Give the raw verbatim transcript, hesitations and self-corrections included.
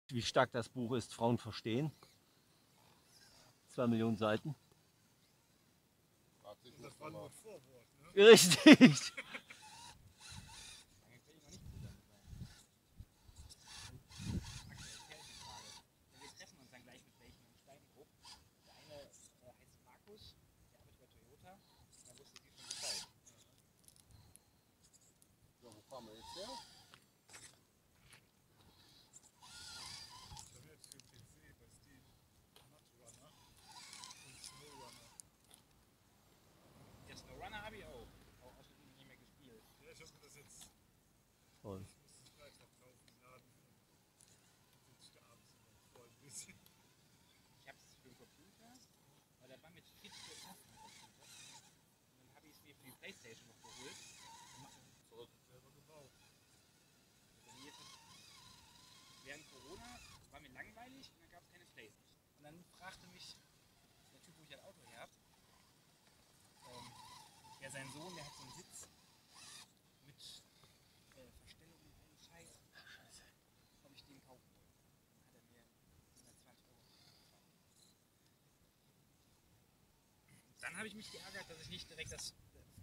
wie stark das Buch ist, Frauen verstehen. Zwei Millionen Seiten. Das war nur ein Vorwort, ne? Richtig. So, wo fahren wir jetzt her? Ich habe jetzt für P C bei Steam Mudrunner und Snowrunner. Ja, Snowrunner habe ich auch. Auch außerdem nicht mehr gespielt. Ja, ich habe mir das jetzt. Toll. Ich muss es gleich noch kaufen im Laden. Dann sitze ich da abends und dann freue ein bisschen. Ich habe es für den Computer, weil der war mit fit für den ersten Computer. Und dann habe ich es mir für die Playstation noch geholt. Zurück selber gebaut. Also jetzt, während Corona war mir langweilig und dann gab es keine Playstation. Und dann fragte mich der Typ, wo ich ein Auto her habe, ähm, ja, sein Sohn, der hat so einen Sitz mit äh, Verstellung und allem Scheiß, ob ich den kaufen wollte. Dann hat er mir hundertzwanzig Euro gezahlt. Dann habe ich mich geärgert, dass ich nicht direkt das